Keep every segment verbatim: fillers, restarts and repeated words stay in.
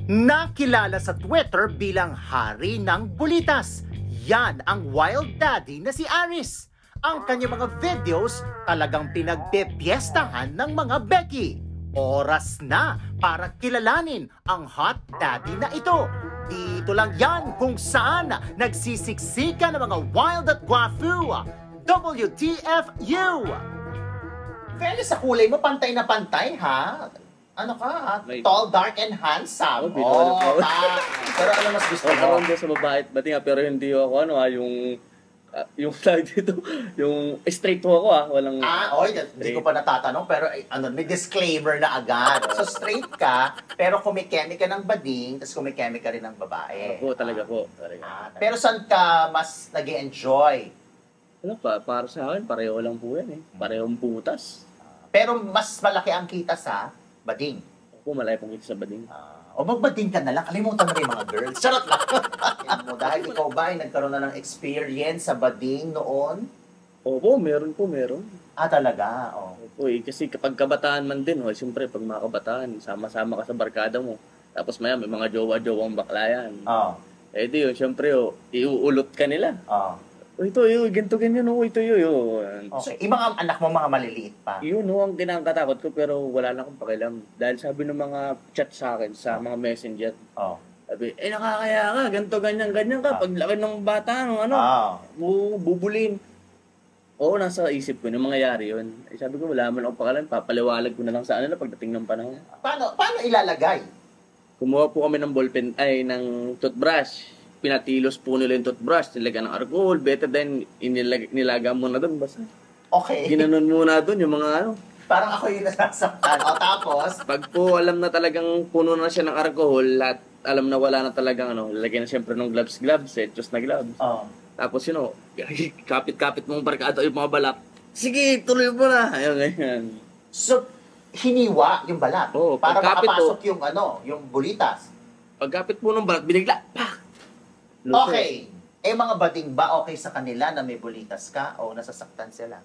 Nakilala sa Twitter bilang hari ng bulitas. Yan ang wild daddy na si Aris. Ang kanyang mga videos talagang pinagpepiestahan ng mga Becky. Oras na para kilalanin ang hot daddy na ito. Dito lang yan kung saan nagsisiksika ng mga wild at guafu. W T F U! Fairly sa kulay mo, pantay na pantay, ha? Ano ka, ha? May- Tall, dark, and handsome. Oh, binulot Oh, mo. ta- Pero ano mas gusto O, mo? karoon doon sa babae, ba't nga, pero hindi ako, ano ah, yung, ah, yung tawag dito, yung straight ho ako ah, walang, Ah, oy, hindi ko pa natatanong, pero eh, ano, may disclaimer na agad. So, straight ka, pero kumikemi ka ng bading, tapos kumikemi ka rin ng babae. po, talaga po, Ah, talaga. pero saan ka mas nag-enjoy? Ano pa, para sa akin, pareho lang po yan eh, parehong putas. Pero mas malaki ang kita sa bading. Ako, malay pong ito sa bading. Ah, o magbading ka na lang, kalimutan mo rin yung mga girls. Charot lang. Mo, dahil ikaw ba ay nagkaroon na ng experience sa bading noon? Opo, meron po, meron. Ah, talaga? Oh. Opo, eh, kasi kapag kabataan man din, oh, siyempre, pag mga kabataan, sama-sama ka sa barkada mo, tapos maya, may mga jowa-jowang bakla yan. Oh. Eh di yun, siyempre, oh, iuulot ka nila. Oh. O ito, yun, ganito, ganyan, oh, ito, yun, yun. Okay. Yung mga anak mo, mga maliliit pa. Yun, no, ang kinakatakot ko, pero wala na akong pakialam. Dahil sabi ng mga chat sa akin, sa mga messenger, Oh. sabi, eh, nakakaya ka, ganito, ganyan, ganyan ka. Pag laki ng bata, ano, ano, Ah. bu- bubulin. Oo, nasa isip ko, nung mangyayari yun. Eh, sabi ko, wala man akong pakialam, papaliwalag ko na lang sa ano na pagdating ng panahon. Paano, paano ilalagay? Kumuha po kami ng ballpen, ay, ng toothbrush. Pinatilos po nila yung toothbrush, nilagyan ng alcohol, better than inilag, nilaga mo na doon, basta. Okay. Ginanon muna doon yung mga ano. Parang ako yung nasasaktan. O tapos, Pag po alam na talagang puno na siya ng alcohol, at alam na wala na talagang ano, lalagyan na siyempre ng gloves, gloves, etos na gloves. oh. Tapos yun o, kapit-kapit mong barkada yung mga balak. Sige, tuloy mo na. Ayun, ganyan. So, hiniwa yung balat. Oo, para pagkapit makapasok po. yung ano, yung bulitas. Pagkapit po ng balak, binigla, pak! Luto. Okay. Eh mga bading ba okay sa kanila na may bulitas ka o nasasaktan sila?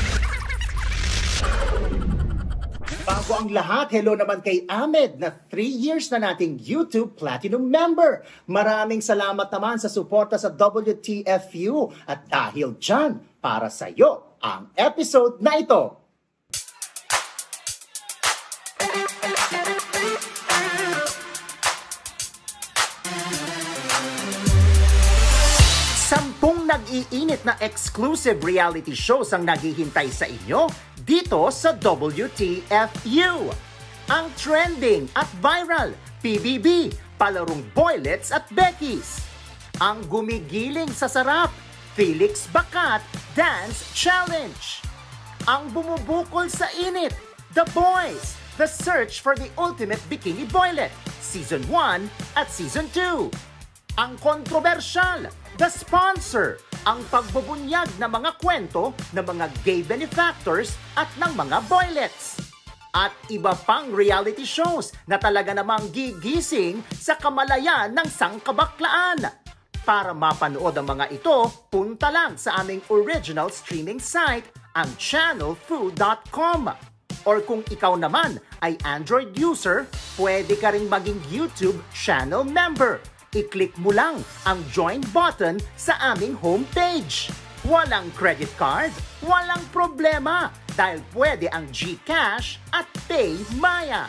Bago ang lahat, hello naman kay Ahmed na three years na nating YouTube Platinum member. Maraming salamat naman sa suporta sa W T F U at dahil dyan, para sa iyo ang episode na ito. Sampung nag-iinit na exclusive reality shows ang naghihintay sa inyo dito sa W T F U. Ang trending at viral, P B B, palarong Boylets at Becky's. Ang gumigiling sa sarap, Felix Bacat Dance Challenge. Ang bumubukol sa init, The Boys, The Search for the Ultimate Bikini Boylet, Season one at Season two. Ang kontrobersyal, The Sponsor, ang pagbubunyag ng mga kwento ng mga gay benefactors at ng mga boylets. At iba pang reality shows na talaga namang gigising sa kamalayan ng sangkabaklaan. Para mapanood ang mga ito, punta lang sa aming original streaming site, ang channel food dot com. Or kung ikaw naman ay Android user, pwede ka ring maging YouTube channel member. I-click mo lang ang join button sa aming homepage. Walang credit card, walang problema dahil pwede ang GCash at PayMaya.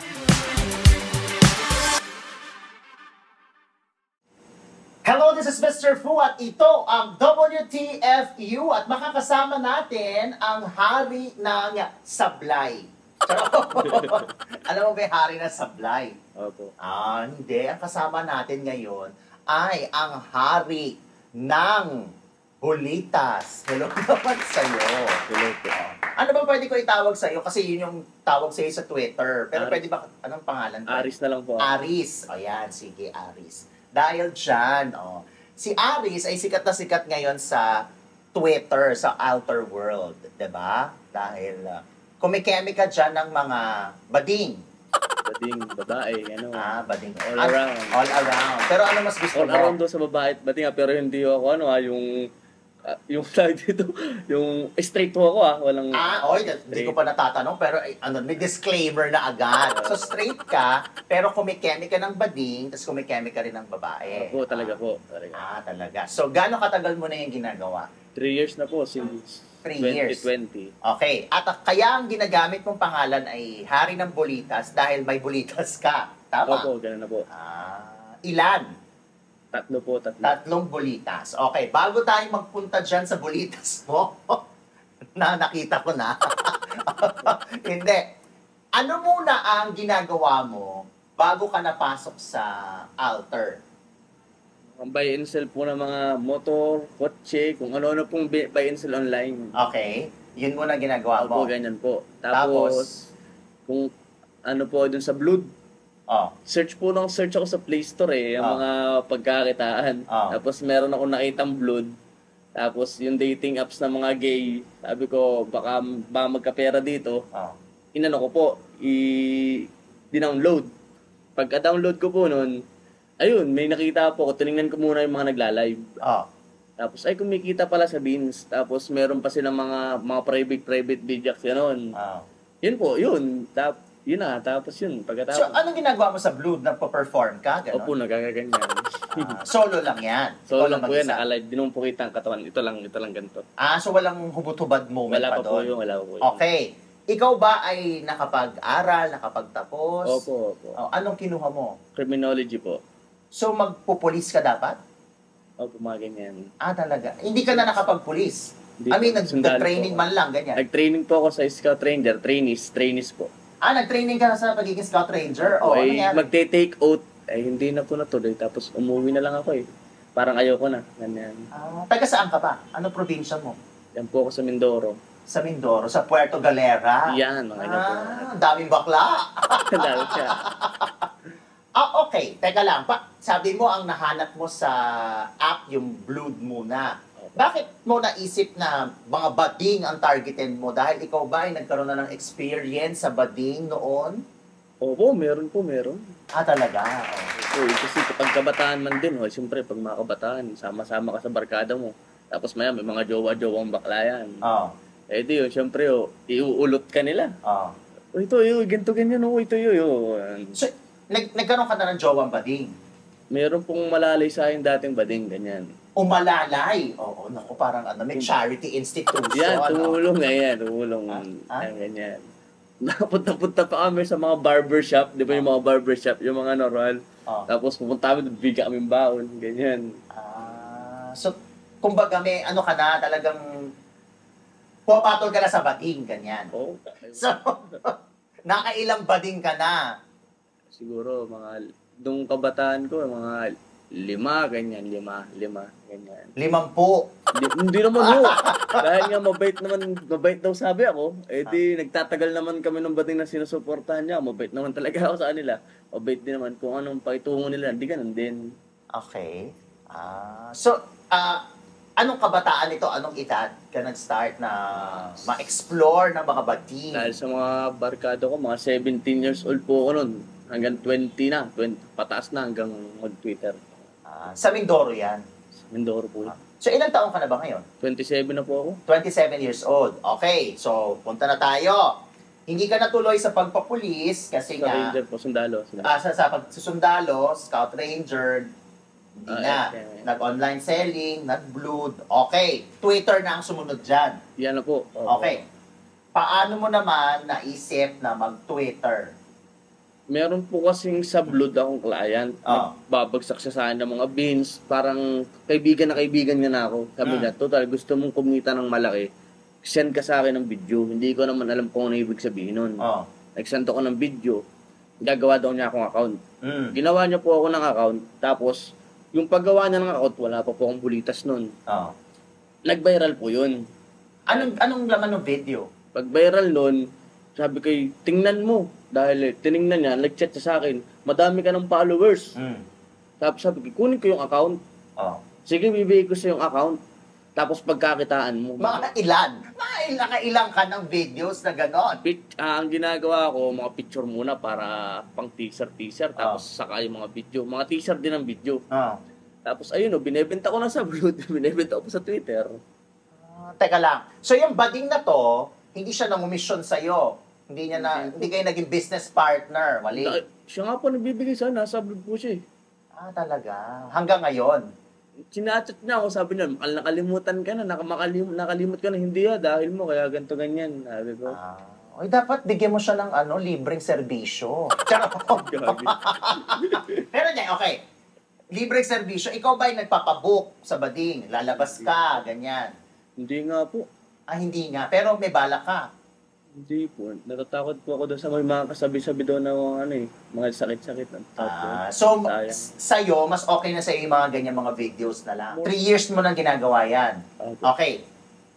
Hello, this is Mister Fu at ito ang W T F U at makakasama natin ang hari ng sablay. Alam mo ba yung hari ng sablay? Opo. Ah, hindi. Ang kasama natin ngayon ay ang hari ng bulitas. Hello naman sa'yo. Hello po. Ano ba pwede ko itawag sa'yo? Kasi yun yung tawag sa'yo sa Twitter. Pero Aris. pwede ba, anong pangalan? ko? Aris na lang po. Aris. O yan, sige, Aris. Dahil dyan, oh, si Aris ay sikat na sikat ngayon sa Twitter, sa outer world. Diba? Dahil uh, kumikemi ka dyan ng mga bading. Bading, babae, ano. Ah, bading. All An- around. All around. Pero ano mas gusto All mo? around doon sa babae, ba't nga, pero hindi ako, ano ah, yung, Ah, yung tawag dito, yung straight po ako ah, walang... Ah, oy, hindi ko pa natatanong, pero eh, ano, may disclaimer na agad. So, straight ka, pero kumikemi ka ng bading, tapos kumikemi ka rin ng babae. Opo, talaga po. Talaga. Ah, talaga. So, gaano katagal mo na yung ginagawa? Three years na po since Three twenty years. twenty. Okay. At ah, kaya ang ginagamit mong pangalan ay Hari ng Bulitas dahil may bulitas ka. Tama? Opo, ganun na po. Ah, ilan? Tatlo po, tatlo. Tatlong bulitas. Okay, bago tayo magpunta dyan sa bulitas mo, na nakita ko na. Hindi. Ano muna ang ginagawa mo bago ka napasok sa altar? Ang buy and sell po ng mga motor, kotse, kung ano-ano pong bi- buy and sell online. Okay. Yun muna ginagawa mo. Opo, ganyan po. Tapos? Tapos, kung ano po dun sa Blood, Oh. search po ng search ako sa Play Store eh, yung Ah. mga pagkakitaan. Ah. Tapos meron ako nakitang Blood. Tapos yung dating apps ng mga gay, sabi ko baka, baka magkapera dito. Oh. Inano ko po, i-download. Pagka-download ko po nun, ayun, may nakita po ko, tinignan ko muna yung mga nagla-live. Oh. Tapos ay kumikita pala sa Beans. Tapos meron pa silang mga mga private private videos gano'n. Oh. Yun po, yun. Tap, yun na, tapos yun. Pagkatapos, So, anong ginagawa mo sa Blood? Nagpo-perform ka? Ganon? opo, nagkakaganyan. Ah, solo lang yan? So, Ikaw lang po yan, mag-isa? naka-live. Di naman po kita ang katawan. Ito lang, ito lang ganito. Ah, so walang hubot-hubad moment Wala pa pa po doon? yun, wala pa po yun. Okay. Ikaw ba ay nakapag-aral, nakapagtapos? Opo, opo. Oh, anong kinuha mo? Criminology po. So, magpupulis ka dapat? Opo, mga ganyan. Ah, talaga. Hindi ka na nakapagpulis? Hindi I mean, po, nag- sundalo nag-training po. man lang, ganyan. Nag-training po ako sa Scout Ranger, trainees, trainees po. Ah, nag-training ka na sa pagiging Scout Ranger? Oh, ano ay, nangyari? magte-take oath. Ay, hindi na po natuloy. Tapos umuwi na lang ako eh. Parang ayoko na. Ganyan. Ah, taga saan ka ba? Anong probinsya mo? Yan po ako sa Mindoro. Sa Mindoro, sa Puerto Galera? Yan, mga ganyan po. Ah, daming bakla. Dahil siya. Ah, okay. Teka lang. Pa, sabi mo ang nahanap mo sa app yung Blood muna. Bakit mo naisip na mga bading ang targetin mo? Dahil ikaw ba ay nagkaroon na ng experience sa bading noon? Opo, meron po, meron. Ah, talaga? Oh. Oo, kasi kapag kabataan man din, oh, siyempre, pag mga kabataan, sama-sama ka sa barkada mo. Tapos maya, may mga jowa-jowang bakla yan. Oh. Eh di yun, siyempre, oh, iuulot ka nila. Oh. O ito, yun, ganito, ganyan, oh, ito, yun, yun. So, nag nagkaroon ka na ng jowang bading? Meron pong malalay sa akin dating bading, ganyan. Umalalay. Oo, naku, parang ano, may charity institution. Yan, ano? tumulong nga yan, tumulong. Ah, ah? Yan, ganyan. Napunta-punta pa kami sa mga barbershop, di ba yung mga barbershop, yung mga normal. Oh. Tapos pupunta kami, bigyan kami baon, ganyan. Ah, so, kumbaga may ano ka na, talagang pumapatol ka na sa bading, ganyan. Oo. So, nakailang bading ka na. Siguro, mga, nung kabataan ko, mga lima, ganyan, lima, lima, ganyan. Limampu. Hindi, hindi naman ho. Dahil nga mabait naman, mabait daw sabi ako. Eh di, nagtatagal naman kami ng bating na sinusuportahan niya. Mabait naman talaga ako sa kanila. Mabait din naman kung anong pakitungo nila. Hindi ganun din. Okay. Ah, so, ah, anong kabataan ito? Anong edad ka nag-start na ma-explore ng mga bading? Dahil sa mga barkado ko, mga seventeen years old po ako nun. Hanggang twenty na. twenty, pataas na hanggang mag-Twitter. Ah, sa Mindoro yan. Sa Mindoro po. Ah, so, ilang taong ka na ba ngayon? twenty-seven na po ako. twenty-seven years old. Okay, so punta na tayo. Hindi ka natuloy sa pagpapulis kasi Sa nga Ranger po, sundalo. sundalo. ah, sa, sa pagsusundalo, Scout Ranger, hindi Ah, na. okay, okay. Nag-online selling, nag-blood. Okay, Twitter na ang sumunod dyan. Yan na po. Opo. Okay. Paano mo naman naisip na mag-Twitter? Meron po kasing sa Blood akong client. Oh. Nagbabagsak siya sa akin ng mga beans. Parang kaibigan na kaibigan niya na ako. Sabi Hmm. niya, total, gusto mong kumita ng malaki. Send ka sa akin ng video. Hindi ko naman alam kung ano ibig sabihin nun. Oh. Nag-send ako ng video. Gagawa daw niya akong account. Mm. Ginawa niya po ako ng account. Tapos, yung paggawa niya ng account, wala pa po akong bulitas nun. Oh. Nag-viral po yun. Anong anong laman ng video? Pag viral nun, sabi ko, tingnan mo. Dahil eh, tiningnan niya, nag-chat siya sa akin, madami ka ng followers. Mm. Tapos sabi ko, kunin ko yung account. Oh. Sige, bibigay ko sa yung account. Tapos pagkakitaan mo. Mga ilan? Mga ilan, ilang ka ng videos na ganon? Pic, ah, ang ginagawa ko, mga picture muna para pang teaser-teaser. Tapos saka yung mga video. Mga teaser din ang video. Oh. Tapos ayun o, binebenta ko na sa Blood. Binebenta ko pa sa Twitter. Ah, teka lang. So yung bading na to, hindi siya nangumisyon sa'yo. Hindi niya na, hindi kayo naging business partner. Mali. Da- Siya nga po nagbibigay sana, nasa abroad po siya eh. Ah, talaga. Hanggang ngayon. Sinachat niya ako, sabi niya, "Makal- nakalimutan ka na, nakamalim, nakalimut ka na, hindi ah, dahil mo, kaya ganito ganyan." Sabi ko, Ah, oy, dapat bigyan mo siya ng ano, libreng serbisyo. Charot. "Gabi." Pero hindi, okay. Libreng serbisyo. Ikaw ba ay nagpapabook sa bading? Lalabas ka, ganyan. Hindi nga po. Ah, hindi nga. Pero may bala ka. Hindi po. Natatakot po ako doon sa may mga kasabi-sabi doon na mga, ano eh, mga sakit-sakit. Ah, so, sayang. s- sa'yo, mas okay na sa'yo yung mga ganyan mga videos na lang. Three years mo nang ginagawa yan. Opo. Okay.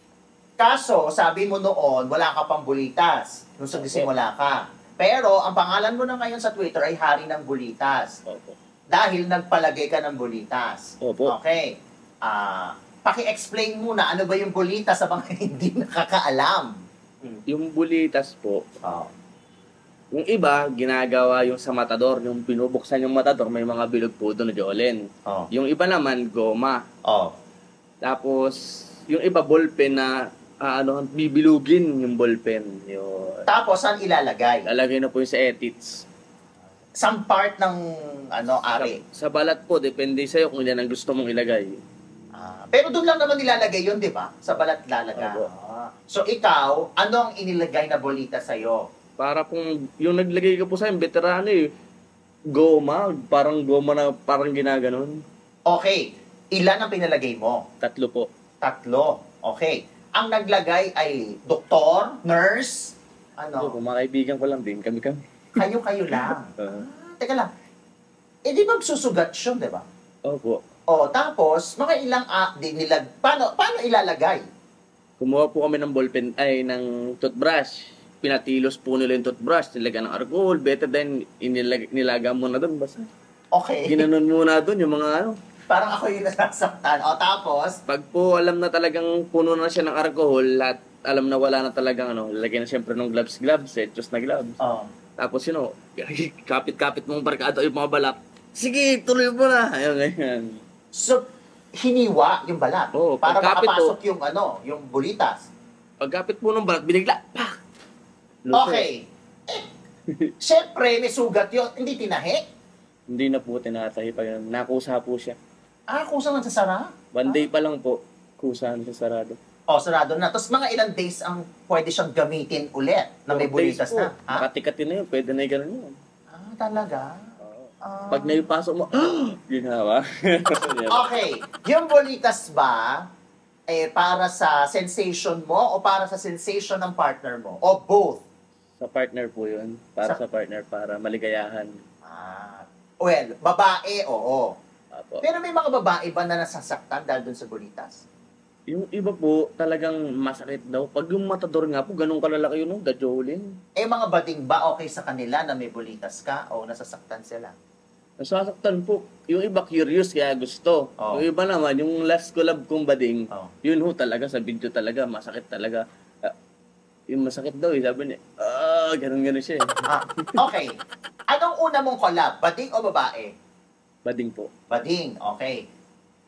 Kaso, sabi mo noon, wala ka pang bulitas. Nung sa simula ka. Pero, ang pangalan mo na ngayon sa Twitter ay Hari ng Bulitas. Opo. Dahil nagpalagay ka ng bulitas. Opo. Okay. Ah, paki-explain muna, ano ba yung bulitas sa mga hindi nakakaalam? Yung bulitas po, Oh. yung iba, ginagawa yung sa matador, yung binubuksan yung matador, may mga bilog po doon na Jolene. Oh. Yung iba naman, goma. Oh. Tapos, yung iba, ballpen na, ah, ano, bibilugin yung ballpen. Yung, Tapos, saan ilalagay? lalagay na po yung sa edits. Some part ng, ano, ari. Sa, sa balat po, depende sa'yo kung yan ang gusto mong ilagay. Ah, pero doon lang naman nilalagay yun, di ba? Sa balat lalagay. Opo. Ah. So, ikaw, ano ang inilagay na bolita sa'yo? Para kung, yung naglagay ka po sa'yo, veterano eh, goma, parang goma na parang ginaganon. Okay. Ilan ang pinalagay mo? Tatlo po. Tatlo. Okay. Ang naglagay ay doktor, nurse, Ano? ano, Kung mga kaibigan ko lang din, kami-kami. kayo-kayo lang. Uh, Ah, teka lang. Eh, di ba susugat yun, di ba? opo. O, tapos, mga ilang, ah, di nilag, paano, paano ilalagay? Kumuha po kami ng ballpen, ay, ng toothbrush. Pinatilos po nila yung toothbrush, nilagyan ng alcohol, better than inilag, nilaga mo na doon. Basta, Okay. ginanon muna doon yung mga ano. Parang ako yung nasasaktan. O, tapos, Pag po alam na talagang puno na siya ng alcohol, at alam na wala na talagang ano, lagyan na siyempre ng gloves, gloves, etos na gloves. oh, Tapos yun o, kapit-kapit mong barkado yung mga balak. Sige, tuloy mo na. Ayun, ganyan. so, hiniwa yung balat. Oo, para pagkapit makapasok yung, ano, yung bulitas. Pagkapit po ng balat, binigla, pak! Luso. Okay. Eh, syempre, may sugat yun. Hindi tinahi. Hindi na po tinatahi pa yun. Nakusa po siya. Ah, kusa nagsasara? One day pa lang po, kusa na siya sarado. O, sarado na. Tapos mga ilang days ang pwede siyang gamitin ulit na may Four days bulitas po. na. Ha? Nakatikatin na yun, pwede na yung ganun yun. Ah, talaga? Oo. Ah. Pag naipasok mo, ginawa. Okay. Yung bulitas ba, eh, para sa sensation mo o para sa sensation ng partner mo? O both? Sa partner po yun. Para Sa- sa, partner, para maligayahan. Ah. Well, babae, oo. Apo. Pero may mga babae ba na nasasaktan dahil dun sa bulitas? Yung iba po, talagang masakit daw. Pag yung matador nga po, ganun kalalaki yun, no? Gajolin. Eh, mga bading ba okay sa kanila na may bulitas ka o nasasaktan sila? Nasasaktan po. Yung iba curious, kaya gusto. Oo. Yung iba naman, yung last collab kong bading, Oo. yun ho talaga, sa video talaga, masakit talaga. Ah, yung masakit daw eh, sabi niya, ah, ganun-ganun siya eh. Ah, okay. Anong una mong collab? Bading o babae? Bading po. Bading, okay.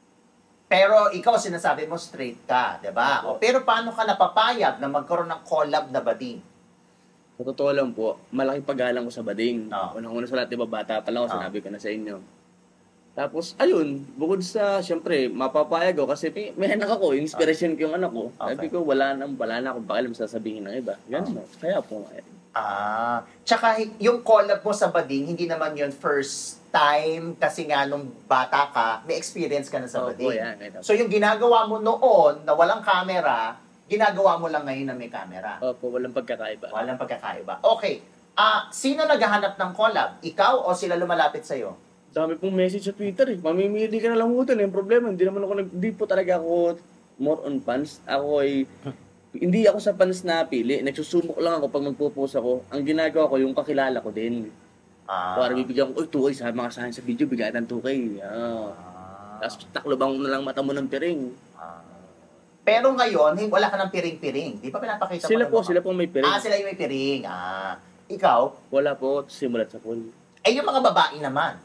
Pero ikaw sinasabi mo straight ka, 'di ba? O, pero paano ka napapayag na magkaroon ng collab na bading? Sa totoo lang po, malaking paggalang ko sa bading. Oo. Unang-una sa lahat, diba, bata pa lang ako, Oo. sinabi ko na sa inyo. Tapos, ayun, bukod sa, syempre, mapapayag ko kasi may, may anak ako, inspiration ko yung anak ko. Sabi Okay. ko, wala na, wala na akong pakialam sasabihin ng iba. Ganun, kaya po nga. Ah, tsaka hi- yung collab mo sa bading, hindi naman yun first time kasi nga nung bata ka, may experience ka na sa Opo, bading. yan, ganun. So yung ginagawa mo noon na walang camera, ginagawa mo lang ngayon na may camera. Opo, walang pagkakaiba. Walang pagkakaiba. Okay. Ah, sino naghahanap ng collab? Ikaw o sila lumalapit sa iyo? Dami pong message sa Twitter eh. Mamimili ka na lang utan eh. Yung problema, hindi naman ako, nag- hindi po talaga ako more on fans. Ako ay, hindi ako sa fans na pili. Nagsusubok lang ako pag magpo-post ako. Ang ginagawa ko, yung kakilala ko din. Ah. Para bibigyan ko, uy, two K, sa mga sahan sa video, bigyan ng two K. Ah. Ah. Tapos taklobang mo na lang mata mo ng piring. Ah. Pero ngayon, hin- wala ka ng piring-piring. Di ba pinapakita Sila mo? po, ng- sila po may piring. Ah, sila yung may piring. Ah. Ikaw, Wala po, simulat sa pool. eh yung mga babae naman.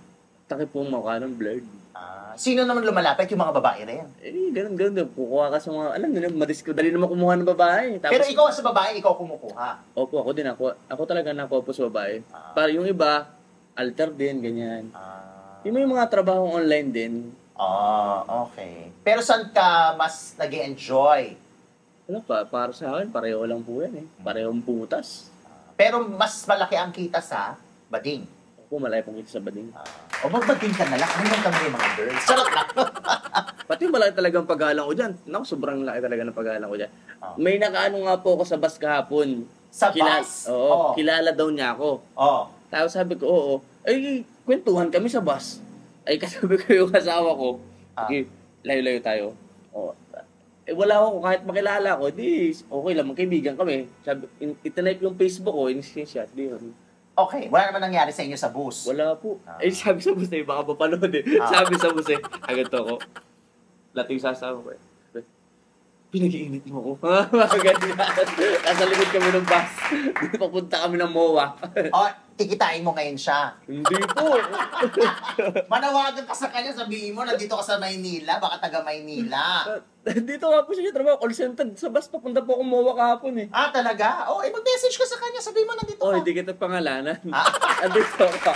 takip po mukha ng blurred. Ah, sino naman lumalapit? Yung mga babae rin. Eh, ganun, ganun. din. Kukuha ka sa mga, alam nyo, madisko, dali naman kumuha ng babae. Tapos, Pero ikaw sa babae, ikaw kumukuha. Opo, ako din ako. Ako talaga nakuha po sa babae. Ah. Para yung iba, alter din, ganyan. Ah, Yung may mga trabaho online din, ah, okay. Pero saan ka mas nag enjoy wala pa, para sa akin, pareho lang po yan eh. Parehong putas. Pero mas malaki ang kita sa bading. Ako, malay pong ito sa bading. Ah, o magbading ka na lang. Ano lang kami mga girls? Charot lang. Pati malaki talagang paggalang ko dyan. Naku, sobrang laki talaga ng paggalang ko dyan. Ah. May nakaano nga po ako sa bus kahapon. Sa Kila- bus? Oo, Oo. kilala daw niya ako. Oh. Tapos sabi ko, oo. Ay, kwentuhan kami sa bus. Ay, kasabi ko yung asawa ko. Ah. Okay, layo-layo tayo. Oo. Eh, wala ako. Kahit makilala ko, di, okay lang, magkaibigan kami. Sabi, in, itinype yung Facebook ko, in-screenshot. Di yun. Okay. Wala naman nangyari sa inyo sa bus. Wala po. Ah. Eh, sabi sa bus eh, baka papanood eh. Ah. Sabi sa bus eh, agad to ko. Lating sasawa ko eh. Pinag-iinit mo ako. Mga ganyan. Nasa likod kami ng bus. Papunta kami ng M O A. O, tikitain mo ngayon siya. Hindi po. Manawagan ka sa kanya, sabihin mo, nandito ka sa Maynila, baka taga Maynila. Dito nga po siya trabaho. Call center. Sa bus, papunta po akong M O A kahapon eh. Ah, talaga? Oh, eh, mag-message ka sa kanya, sabihin mo, nandito Oh, ka. hindi kita pangalanan. Ah. Andito ka.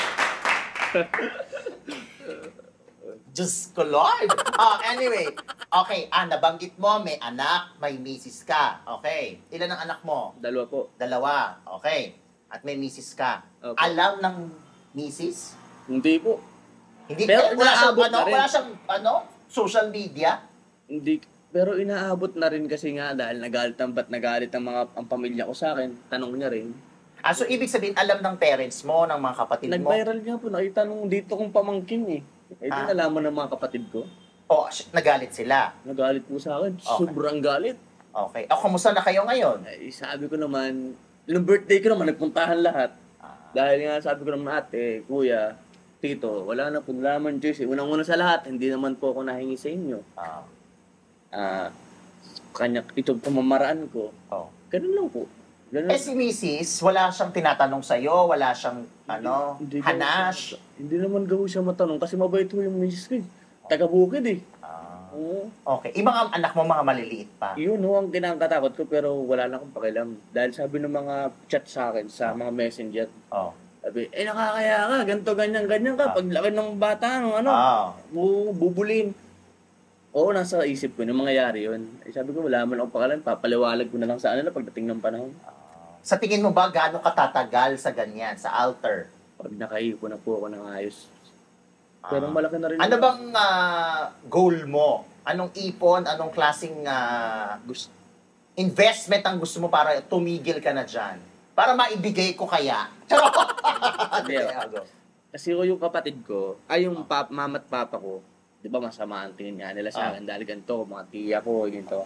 Diyos ko, Lord! Oh, anyway. Okay, ah, nabanggit mo, may anak, may misis ka. Okay. Ilan ang anak mo? Dalawa po. Dalawa. Okay. At may misis ka. Opo. Alam ng misis? Hindi po. Hindi, Pero eh, wala siyang, inaabot ano, na rin. wala siyang, ano, social media? Hindi. Pero inaabot na rin kasi nga dahil nagalit ang ba't nagalit ang mga ang pamilya ko sa akin. Tanong niya rin. Ah, so ibig sabihin, alam ng parents mo, ng mga kapatid mo? Nag-viral nga po. Nakita nung dito kong pamangkin eh. Eh, di Ah. nalaman ng mga kapatid ko. O, sh- nagalit sila. Nagalit po sa akin. Okay. Sobrang galit. Okay. O, kumusta na kayo ngayon? Eh, sabi ko naman, nung birthday ko naman, nagpuntahan lahat. Ah, Dahil nga sabi ko naman, ate, kuya, tito, wala na po naman choice. Eh. Unang-una sa lahat, hindi naman po ako nahingi sa inyo. ah, Ah, kanya, ito pamamaraan ko. oh. Ganun lang po. Ganun. Eh si misis, wala siyang tinatanong sa'yo, wala siyang, ano, Hindi ko- hanash. Hindi naman gawin siya matanong kasi mabait po yung misis ko eh. Taga-bukid eh. Ah, Oo. okay. Ibang ang anak mo, mga maliliit pa. Yun ho ang kinakatakot ko pero wala na akong pakialam. Dahil sabi ng mga chat sa akin sa mga messenger, Oh. sabi, eh nakakaya ka, ganito, ganyan, ganyan ka. Ah. Pag laki ng bata, ano, ano, Ah. bu- bubulin. Oo, nasa isip ko na mangyayari yun. Eh, sabi ko, wala man akong pakialam, papaliwalag ko na lang sa ano na pagdating ng panahon. Sa tingin mo ba, gaano katatagal sa ganyan, sa altar? Pag nakaipo na po ako ng ayos. Pero Ah. malaki na rin. Ano bang ah, goal mo? Anong ipon, anong klaseng ah, gusto? investment ang gusto mo para tumigil ka na dyan? Para maibigay ko kaya? Charot! Hindi, Okay, ah, go. Kasi ko yung kapatid ko, ay yung pap, mama at papa ko, di ba masama ang tingin nga nila sa Ah. akin dahil ganito, mga tiya ko, ganito.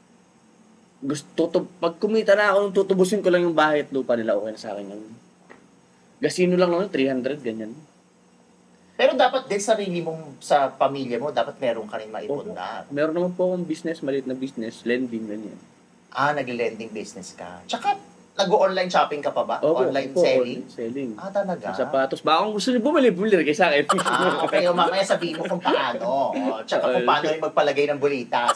Gusto, tutub, pag kumita na ako, tutubusin ko lang yung bahay at lupa nila, okay na sa akin yun. Gasino lang naman, three hundred, ganyan. Pero dapat din sarili mong sa pamilya mo, dapat meron ka rin maipon Oo. na. Meron naman po akong business, maliit na business, lending, ganyan. Ah, nag-lending business ka. Tsaka, nag-online shopping ka pa ba? Opo, Online opo, selling? online selling. Ah, talaga? Yung sapatos. Baka kung gusto niyo bumili, bumili kay sa akin. Ah, okay. O, mamaya sabihin mo kung paano. O, tsaka kung paano yung magpalagay ng bulitas.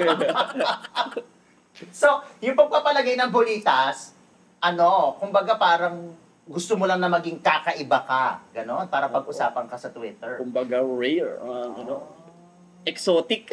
So, yung pagpapalagay ng bulitas, ano, kumbaga parang gusto mo lang na maging kakaiba ka. Ganon, para pag-usapan ka sa Twitter. Kumbaga rare, uh, ano, exotic.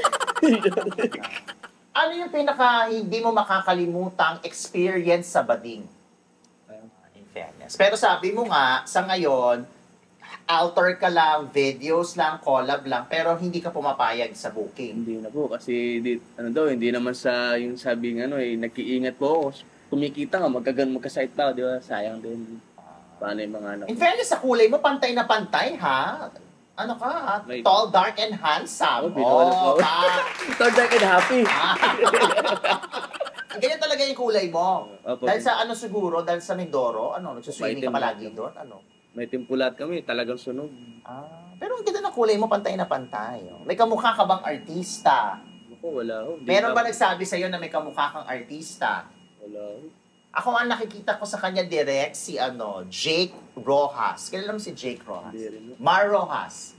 Ano yung pinaka hindi mo makakalimutang experience sa bading? In fairness. Pero sabi mo nga, sa ngayon, alter ka lang, videos lang, collab lang, pero hindi ka pumapayag sa booking. Hindi na po kasi di, ano daw, hindi naman sa yung sabi ng ano eh, nag-iingat po ako. Kumikita nga, magkagan magka-site pa, di ba? Sayang din. Paano yung mga ano. In fairness, sa kulay mo, pantay na pantay, ha? Ano ka, ha? May- Tall, dark, and handsome. Oh, binuwala Oh, po. pa. Third dark and happy. Ganyan talaga yung kulay mo. Opo. Dahil sa ano siguro, dahil sa Mindoro, ano, nagsuswimming ka Maitim. palagi doon, ano? May timpulat kami, talagang sunog. Ah, pero ang ganda ng kulay mo, pantay na pantay. Oh. May kamukha ka bang artista? Ako, wala ho. Di Meron ba na- nagsabi sa'yo na may kamukha kang artista? Wala ho. Ako ang nakikita ko sa kanya direct si ano, Jake Rojas. Kilala mo si Jake Rojas? Hindi rin. Mar Rojas.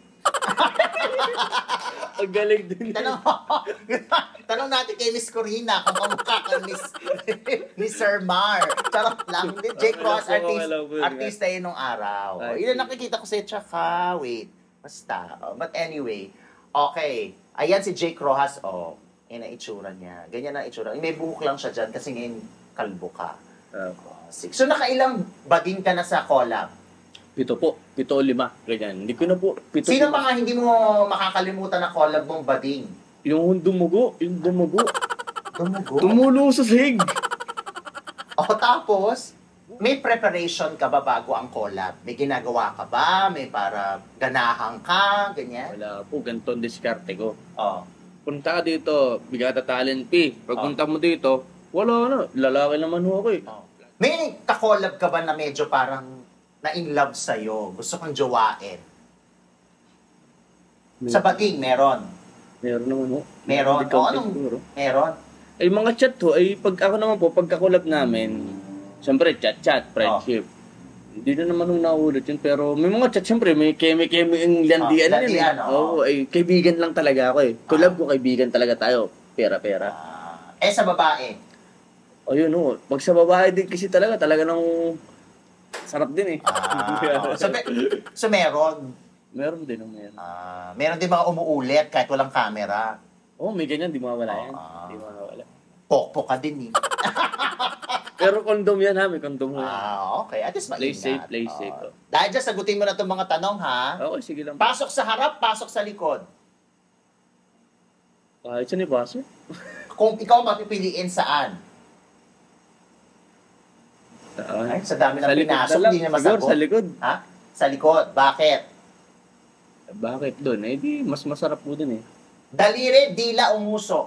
Ang galing din. Tanong, tanong natin kay Miss Corina kung kamukha ka Miss, ni Sir Mar. Charot lang. Hindi, Jake Rojas, artist, artista yun nung araw. O, yun ang nakikita ko sa'yo. Tsaka, wait. Basta. Oh, but anyway, okay. Ayan si Jake Rojas. Oh, yun ang itsura niya. Ganyan ang itsura. May buhok lang siya dyan kasi ngayon kalbo ka. Uh, So, nakailang bading ka na sa collab? pito po. Pito o lima. Ganyan. Hindi ko na po. Pito Sino po. mga hindi mo makakalimutan na collab mong bading? Yung dumugo. Yung dumugo. Dumugo? Tumulo sa sahig. O tapos, may preparation ka ba bago ang collab? May ginagawa ka ba? May para ganahang ka? Ganyan? Wala po. Ganito ang diskarte ko. Oh. Punta ka dito. Bigata talent P. Pagpunta mo dito, wala na. Lalaki naman ho ako eh. Oh. May kakollab ka ba na medyo parang na-in love sa'yo? Gusto kang jowain? Sa bading, meron. Meron naman ho. Meron? Hindi O counted anong siguro. meron? Ay, mga chat ho, ay pag ako naman po, pagka-collab namin, siyempre, chat-chat, friendship. Hindi na naman nung naulit yun, pero may mga chat, siyempre, may keme-keme yung landian Oh, yun. landian, eh. oo. Oo, ay, kaibigan lang talaga ako eh. Collab ko, kaibigan talaga tayo. Pera-pera. Ah, eh, sa babae? O yun ho, pag sa babae din kasi talaga, talaga nang sarap din eh. Ah, so, me- so, meron. Meron din, oh, meron. Ah, meron din mga umuulit kahit walang camera. Oo, oh, may ganyan, di mawawala yan. Ah. Di mawawala. Pokpok ka din eh. Pero kondom yan ha, may kondom ho. yan. Ah, okay. At least maingat. Play safe, play Oo. safe. oh. Dahil dyan, sagutin mo na itong mga tanong, ha? Okay, sige lang. Pasok sa harap, pasok sa likod. Kahit saan ipaso? Kung ikaw mapipiliin saan? Ay, sa dami ng Sa likod pinasok, na lang. hindi niya Siguro masagot. sa likod. Ha? Sa likod. Bakit? Bakit doon? Eh di, mas masarap po doon eh. Daliri, dila, umuso.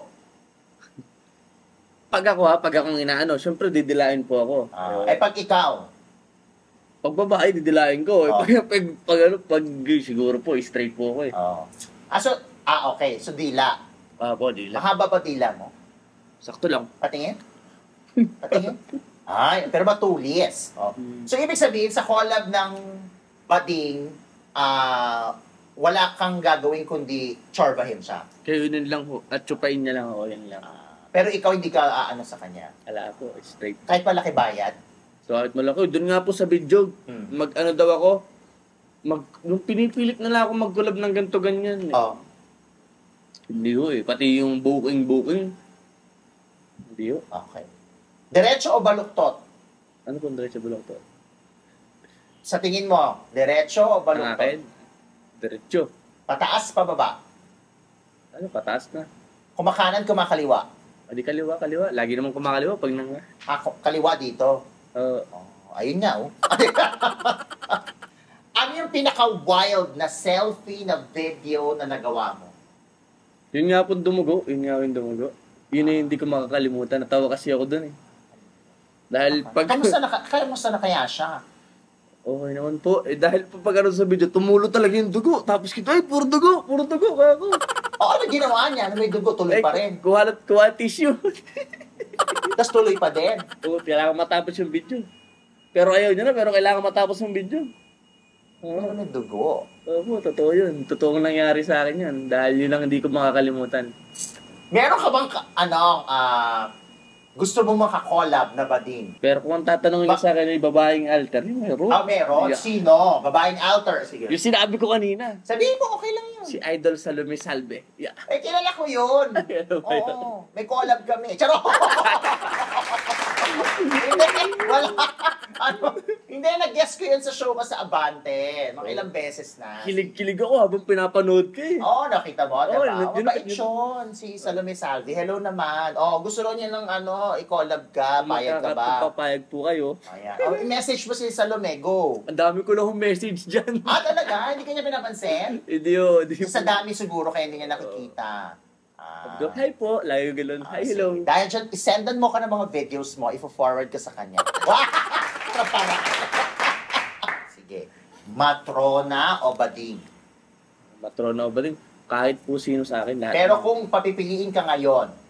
Pag ako ha, pag akong inaano, syempre didilain po ako. Ah, eh, pag ikaw, Pag babae, didilain ko. Eh, Oh. pag, pag, pag, ano, pag siguro po, straight po ako eh. oh. Ah, so, ah, okay. So, dila. Ah po, dila. Mahaba ba dila mo? Sakto lang. Patingin? Patingin? Ay, pero matulis. Oh. So, ibig sabihin, sa collab ng bading, ah, wala kang gagawin kundi chorbahin siya. Kaya yun lang ho. At chupain niya lang ako, yun lang. Ah, pero ikaw hindi ka aano sa kanya. Ala po, straight. Kahit malaki bayad. So, kahit malaki, doon nga po sa video, Hmm. mag-ano daw ako, mag, nung pinipilit na lang ako mag-collab ng ganito ganyan. Eh. Oh. Hindi ho eh, pati yung booking-booking. Hindi ho. Okay. Diretso o baluktot? Ano kung diretso bulok to? Sa tingin mo, diretso o Ang baluktot? akin, diretso. Pataas, pababa? Ano, pataas na. Kumakanan, kumakaliwa? Adi kaliwa, kaliwa. Lagi naman kumakaliwa pag nang... Ah, ku- kaliwa dito. Uh, Oh, ayun nga, oh. Ano yung pinaka-wild na selfie na video na nagawa mo? yun nga po dumugo, yun nga yung dumugo. Yun na hindi ko makakalimutan. Natawa kasi ako dun eh. Dahil pag... Kamusta na, kamusta na kaya siya? Okay naman po. Eh dahil pa pag ano sa video, tumulo talaga yung dugo. Tapos kita, ay, puro dugo, puro dugo. Kaya ako. O ano ginawa niya? Ano may dugo? Tuloy Ay, pa rin. kuha, kuha tissue. Tapos tuloy pa din. Oo, kailangan matapos yung video. Pero ayaw niya na, pero kailangan matapos yung video. Ano may dugo? Oo, totoo yun. Totoong nangyari sa akin yun. Dahil yun lang hindi ko makakalimutan. Meron ka bang, ka- ano, ah, gusto mo makakollab na bading? Pero kung ang tatanungin Ba- niya sa akin ay babaeng alter, yun meron. Ah, meron? Yeah. Sino? Babaeng alter? Sige. Yung sinabi ko kanina. Sabihin mo, okay lang yun. Si Idol Salome Salve. Yeah. Eh, kilala ko yun. Ano ba yun? Oo. May collab kami. Charo! Hindi, wala. Ano, hindi, nag-guess ko yun sa show ka sa Abante. Mga ilang beses na. Kilig-kilig ako habang pinapanood ko eh. Oo, oh, nakita mo, Oo, diba? yun- Oh, yun- mabait yun- yun, si Salome Salvi. Hello naman. Oh, gusto rin niya ng ano, i-collab ka, payag ka ba? Papayag po kayo. Ayan. Oh, i-message mo si Salome, go. Ang dami ko lang message dyan. Ah, talaga? Hindi ka niya pinapansin? Hindi yun. Hindi Sa dami siguro kaya hindi niya nakikita. Ah. Go, hi po. Lagi ko ganun. Ah, Hi, hello. sige. Dahil dyan, isendan mo ka ng mga videos mo, ifo-forward ka sa kanya. Para. Sige. Matrona o bading? Matrona o ba din? Kahit po sino sa akin. Lahat. Pero kung papipiliin ka ngayon,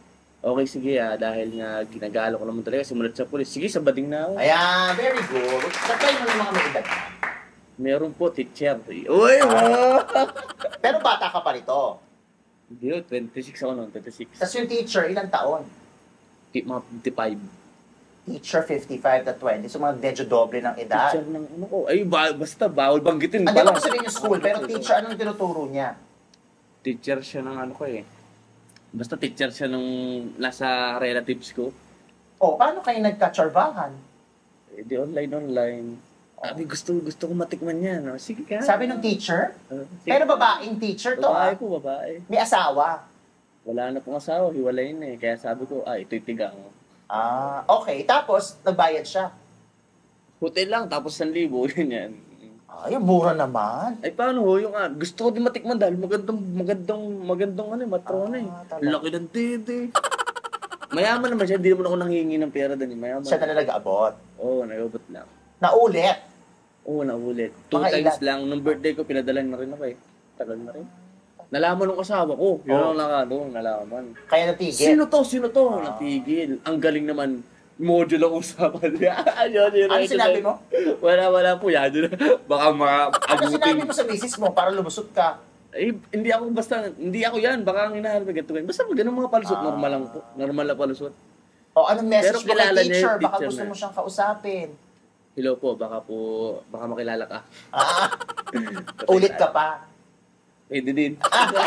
okay, sige ah, dahil nga ginagalo ko naman talaga, simulat sa pulis. Sige, sabading na ako. Ayan, very good. Supply mo ng mga may edad na. Meron po, teacher. Uy, wow! Pero bata ka pa rito. Hindi yun, twenty-six ako noon, twenty-six. Tapos yung teacher, ilang taon? Mga fifty-five. Teacher, fifty-five to twenty. So, mga medyo doble ng edad. Teacher ng ano ko. Ay, ba, basta bawal banggitin. Hindi pala. ko sabihin yung school, pero teacher, anong tinuturo niya? Teacher siya ng ano ko eh. Basta teacher siya nung nasa relatives ko. Oh, paano kayo nagka-charvahan? Eh, di online, online. Sabi, gusto, gusto ko matikman yan. No? Sige ka. Sabi ng teacher? Uh, sige. Pero babaeng teacher to, Babae ah. po, babae. May asawa. Wala na pong asawa, hiwalay na eh. Kaya sabi ko, ah, ito'y tigang. Ah, okay. Tapos, nagbayad siya. Hotel lang, tapos one thousand yun yan. Ay, mura naman. Ay, paano ho? Yung, ah, gusto ko din matikman dahil magandang, magandang, magandang, ano, matrona eh. Ah, talaga. Laki ng titi. Mayaman naman siya, hindi naman ako nanghihingi ng pera doon eh. Mayaman. Siya na nag-abot. Oo, oh, nag-abot lang. Naulit. Oo, oh, naulit. Two Mga times ilan? lang. Nung birthday ko, pinadala na rin ako eh. Tagal na rin. Nalaman ng asawa ko. Yun Oh. ang nakano, nalaman. Kaya natigil. Sino to? Sino to? Ah. Natigil. Ang galing naman. Module ang usapan. Ayun, yun, Ano yun, sinabi yun. mo? Wala, wala po. Yan. Yun. Baka Ano sinabi maka-agutin. mo sa misis mo para lumusot ka? Eh, hindi ako basta, hindi ako yan. Baka ang hinahanap ng ganito. Basta ganun mga palusot, Ah. normal lang po. Normal na palusot. O anong message Pero mo kay kilala niya teacher? yung Baka teacher gusto na. mo siyang kausapin. Hello po, baka po, baka makilala ka. Ah, ulit ka pa. Pwede din.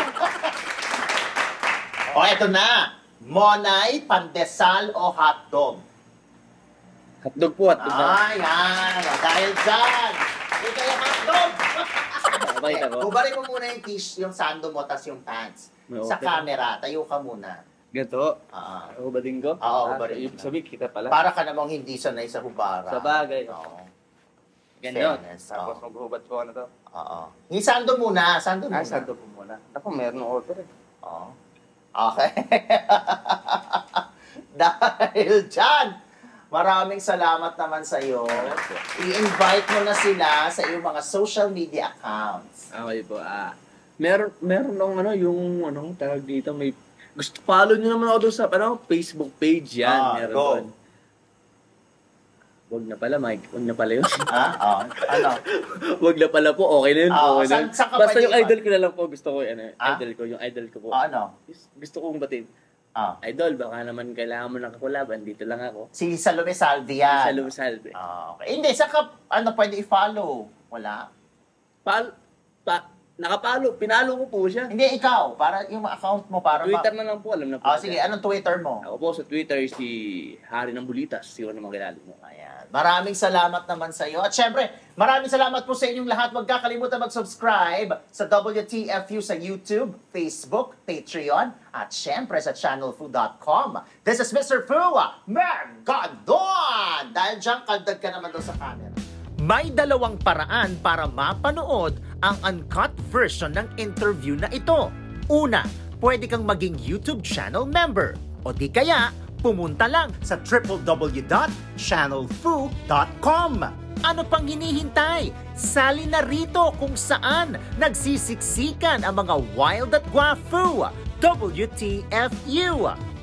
O eto na. Monay, pandesal o hotdog? Hotdog po, hotdog na. Ah, yan. O, dahil dyan. Ito yung hotdog. Mabait ako. Hubarin mo muna yung t-shirt, yung sando mo, tas yung pants. May Sa okay. camera, tayo ka muna. Ganito. Ah, Hubadin ko? Oo, Ah, hubadin ibig mo. sabihin, kita pala. para ka namang hindi sanay sa hubara. Sa bagay. Oo. Ganyan. Fairness, Tapos oo. maghuhubad ko ano to. Oo. Yung sando muna, sando muna. Ah, sando po muna. Ako, meron ng order eh. Oo. Okay. Dahil dyan, maraming salamat naman sa iyo. I-invite mo na sila sa iyong mga social media accounts. Okay po, ah. Meron, meron ng ano, yung ano, tawag dito, may, gusto, follow nyo naman ako doon sa, ano, Facebook page yan. Ah, meron go. doon. Wag na pala, Mike. Wag na pala yun. Ha? Oh, ano? Wag na pala po, okay na yun. Ah, okay na saan- yun. saan ka Basta pwede yung ba? idol ko na lang po, gusto ko, ano, Ah? idol ko, yung idol ko po. Ah, ano? Gusto kong batin. Ah. Idol, baka naman kailangan mo ng kakulaban, dito lang ako. Si Salome Salvi yan. Sa Lumisalve. Ah, okay. Hindi, saan ka, ano, pwede i-follow? Wala? Pal, pa, nakapalo, pinalo ko po siya. Hindi, ikaw. Para yung account mo, para Twitter ma- na lang po, alam na po. Ah, sige, anong Twitter mo? Ako po sa Twitter, si Hari ng Bulitas. Sino naman kilala mo? Ayan. Maraming salamat naman sa iyo. At syempre, maraming salamat po sa inyong lahat. Huwag kakalimutan mag-subscribe sa W T F U sa YouTube, Facebook, Patreon, at syempre sa channel fu dot com. This is Mister Fu, Megadon! Dahil dyan, kaldag ka naman doon sa camera. May dalawang paraan para mapanood ang uncut version ng interview na ito. Una, pwede kang maging YouTube channel member. O di kaya, pumunta lang sa w w w dot channel fu dot com. Ano pang hinihintay? Sali na rito kung saan nagsisiksikan ang mga wild at guwafu. W T F U!